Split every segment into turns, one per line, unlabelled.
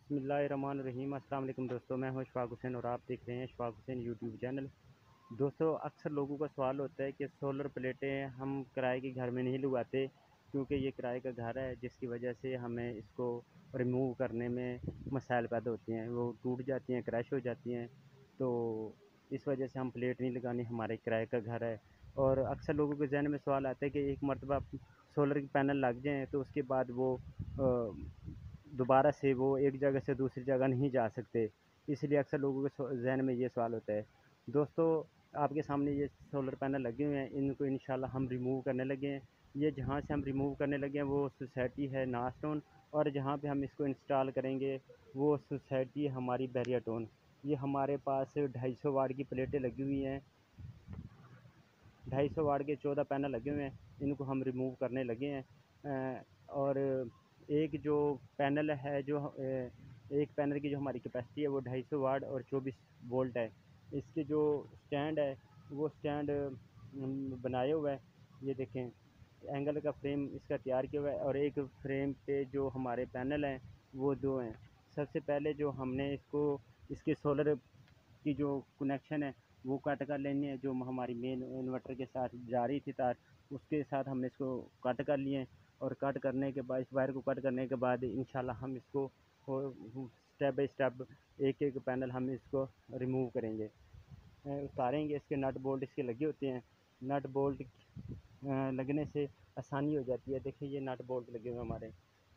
बिस्मिल्लाहिर्रहमानिर्रहीम। अस्सलाम वालेकुम दोस्तों, मैं हूं इशफाक हुसैन और आप देख रहे हैं इशफाक हुसैन यूट्यूब चैनल। दोस्तों, अक्सर लोगों का सवाल होता है कि सोलर प्लेटें हम किराए के घर में नहीं लगवाते क्योंकि ये किराए का घर है, जिसकी वजह से हमें इसको रिमूव करने में मसाइल पैदा होते हैं, वो टूट जाती हैं, क्रैश हो जाती हैं। तो इस वजह से हम प्लेट नहीं लगानी, हमारे किराए का घर है। और अक्सर लोगों के जहन में सवाल आता है कि एक मरतबा सोलर के पैनल लग जाएँ तो उसके बाद वो दोबारा से वो एक जगह से दूसरी जगह नहीं जा सकते। इसलिए अक्सर लोगों के जहन में ये सवाल होता है। दोस्तों, आपके सामने ये सोलर पैनल लगे हुए हैं, इनको इंशाल्लाह हम रिमूव करने लगे हैं। ये जहाँ से हम रिमूव करने लगे हैं वो सोसाइटी है नास्टोन, और जहाँ पे हम इसको इंस्टॉल करेंगे वो सोसाइटी है हमारी बैरिया टाउन। ये हमारे पास 250 वाट की प्लेटें लगी हुई हैं। 250 वाट के 14 पैनल लगे हुए हैं, इनको हम रिमूव करने लगे हैं। और एक जो पैनल है, एक पैनल की जो हमारी कैपेसिटी है वो 250 वाट और 24 वोल्ट है। इसके जो स्टैंड है वो स्टैंड बनाए हुआ है, ये देखें, एंगल का फ्रेम इसका तैयार किया हुआ है। और एक फ्रेम पे जो हमारे पैनल हैं वो दो हैं। सबसे पहले जो हमने इसके सोलर की जो कनेक्शन है वो कट कर लेनी है, जो हमारी मेन इन्वर्टर के साथ जा रही थी तार, उसके साथ हमने इसको कट कर लिए हैं। और कट करने के बाद, इस वायर को कट करने के बाद इंशाल्लाह हम इसको स्टेप बाय स्टेप एक एक पैनल हम इसको रिमूव करेंगे, उतारेंगे। इसके नट बोल्ट इसके लगे होते हैं, नट बोल्ट लगने से आसानी हो जाती है। देखिए, ये नट बोल्ट लगे हुए हमारे,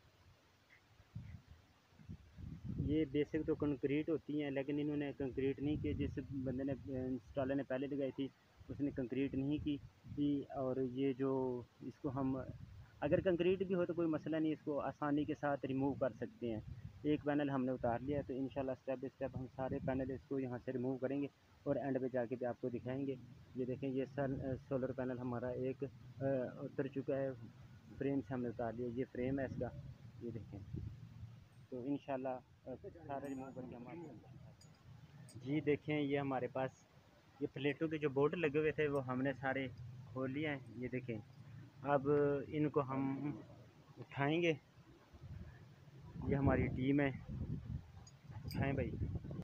ये बेसिक तो कंक्रीट होती हैं, लेकिन इन्होंने कंक्रीट नहीं की। जिस बंदे ने इंस्टॉलर ने पहले लगाई थी उसने कंक्रीट नहीं की। और ये जो इसको हम, अगर कंक्रीट भी हो तो कोई मसला नहीं, इसको आसानी के साथ रिमूव कर सकते हैं। एक पैनल हमने उतार लिया है, तो इंशाल्लाह स्टेप बाय स्टेप हम सारे पैनल इसको यहाँ से रिमूव करेंगे और एंड पे जाके भी आपको दिखाएंगे। ये देखें, ये सोलर पैनल हमारा एक उतर चुका है, फ्रेम से हमने उतार लिया। ये फ्रेम है इसका, ये देखें। तो इंशाल्लाह सारे रिमूव करके हम आपको, जी देखें, ये हमारे पास ये प्लेटों के जो बोर्ड लगे हुए थे वो हमने सारे खोल लिए हैं। ये देखें, अब इनको हम उठाएंगे। ये हमारी टीम है, उठाएं भाई।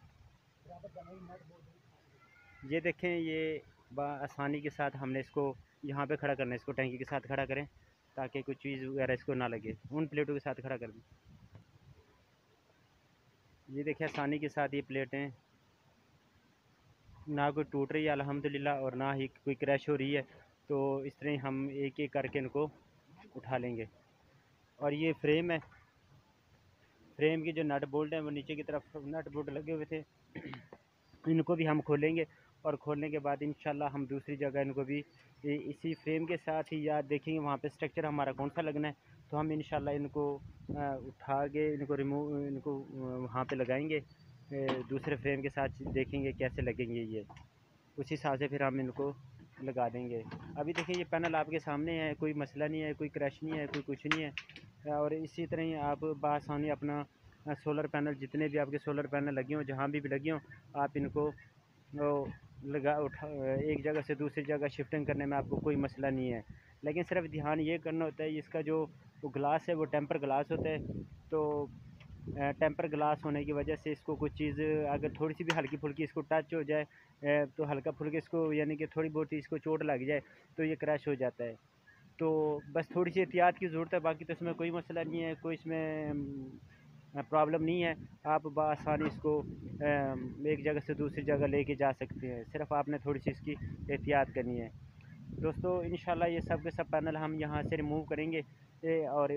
ये देखें, ये आसानी के साथ हमने इसको यहाँ पे खड़ा करना है, इसको टैंकी के साथ खड़ा करें ताकि कोई चीज़ वगैरह इसको ना लगे। उन प्लेटों के साथ खड़ा कर दें। ये देखिए, आसानी के साथ ये प्लेटें ना कोई टूट रही है अल्हम्दुलिल्लाह, और ना ही कोई क्रैश हो रही है। तो इस तरह हम एक एक करके इनको उठा लेंगे। और ये फ्रेम है, फ्रेम की जो नट बोल्ट है वो नीचे की तरफ नट बोल्ट लगे हुए थे, इनको भी हम खोलेंगे। और खोलने के बाद इंशाल्लाह हम दूसरी जगह इनको भी इसी फ्रेम के साथ ही, याद देखेंगे वहाँ पे स्ट्रक्चर हमारा कौन सा लगना है, तो हम इंशाल्लाह इनको उठा के इनको रिमूव, इनको वहाँ पे लगाएंगे दूसरे फ्रेम के साथ, देखेंगे कैसे लगेंगे ये, उसी हिसाब से फिर हम इनको लगा देंगे। अभी देखिए, ये पैनल आपके सामने है, कोई मसला नहीं है, कोई क्रैश नहीं है, कोई कुछ नहीं है। और इसी तरह ही आप बआसानी अपना सोलर पैनल, जितने भी आपके सोलर पैनल लगे हों, जहाँ भी लगे हों, आप इनको एक जगह से दूसरी जगह शिफ्टिंग करने में आपको कोई मसला नहीं है। लेकिन सिर्फ ध्यान ये करना होता है, इसका जो ग्लास है वो टेम्पर ग्लास होता है। तो टेम्पर ग्लास होने की वजह से इसको कुछ चीज़ अगर थोड़ी सी भी हल्की फुल्की इसको टच हो जाए, तो हल्का फुल्का इसको, यानी कि थोड़ी बहुत ही इसको चोट लग जाए तो ये क्रैश हो जाता है। तो बस थोड़ी सी एहतियात की ज़रूरत है, बाकी तो इसमें कोई मसला नहीं है, कोई इसमें प्रॉब्लम नहीं है। आप बआसानी इसको एक जगह से दूसरी जगह लेके जा सकते हैं, सिर्फ आपने थोड़ी सी इसकी एहतियात करनी है। दोस्तों, इंशाल्लाह ये सब के सब पैनल हम यहाँ से रिमूव करेंगे। और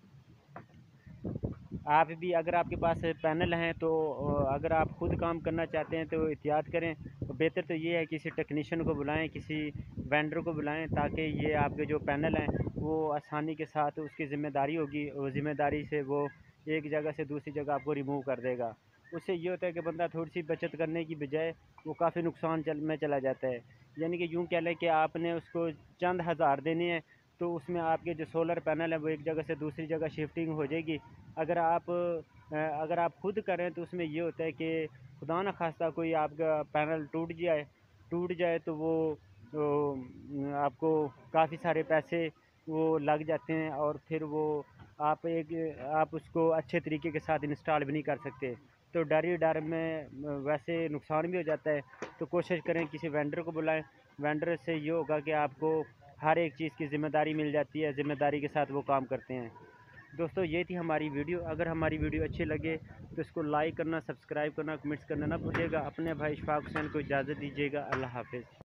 आप भी, अगर आपके पास पैनल हैं तो अगर आप खुद काम करना चाहते हैं तो एहतियात करें। तो बेहतर तो ये है किसी टेक्नीशियन को बुलाएं, किसी वेंडर को बुलाएं, ताकि ये आपके जो पैनल हैं वो आसानी के साथ, उसकी ज़िम्मेदारी होगी, वो ज़िम्मेदारी से वो एक जगह से दूसरी जगह आपको रिमूव कर देगा। उससे ये होता है कि बंदा थोड़ी सी बचत करने की बजाय वो काफ़ी नुकसान में चला जाता है। यानी कि यूँ कह लें कि आपने उसको चंद हज़ार देने हैं, तो उसमें आपके जो सोलर पैनल है वो एक जगह से दूसरी जगह शिफ्टिंग हो जाएगी। अगर आप खुद करें तो उसमें ये होता है कि खुदा न खास्ता कोई आपका पैनल टूट जाए तो आपको काफ़ी सारे पैसे वो लग जाते हैं, और फिर वो आप उसको अच्छे तरीके के साथ इंस्टॉल भी नहीं कर सकते। तो डर ही डर में वैसे नुकसान भी हो जाता है। तो कोशिश करें किसी वेंडर को बुलाएं। वेंडर से ये होगा कि आपको हर एक चीज़ की ज़िम्मेदारी मिल जाती है, ज़िम्मेदारी के साथ वो काम करते हैं। दोस्तों ये थी हमारी वीडियो। अगर हमारी वीडियो अच्छी लगे तो इसको लाइक करना, सब्सक्राइब करना, कमेंट्स करना ना भूलिएगा। अपने भाई इशफाक हुसैन को इजाज़त दीजिएगा। अल्लाह हाफ़िज़।